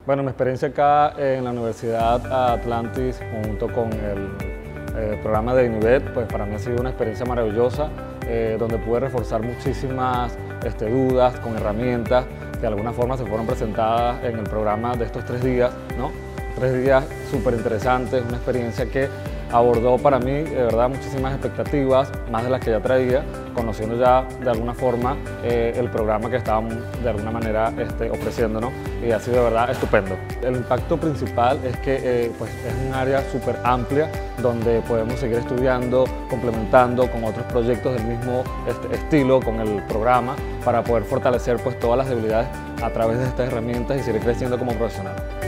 Bueno, mi experiencia acá en la Universidad Atlantis junto con el programa de INIVET, pues para mí ha sido una experiencia maravillosa, donde pude reforzar muchísimas dudas con herramientas que de alguna forma se fueron presentadas en el programa de estos 3 días, ¿no? 3 días súper interesantes, una experiencia que abordó para mí de verdad muchísimas expectativas, más de las que ya traía, conociendo ya de alguna forma el programa que estábamos de alguna manera ofreciendo, ¿no? Y ha sido de verdad estupendo. El impacto principal es que pues es un área súper amplia donde podemos seguir estudiando, complementando con otros proyectos del mismo estilo con el programa para poder fortalecer pues todas las debilidades a través de estas herramientas y seguir creciendo como profesional.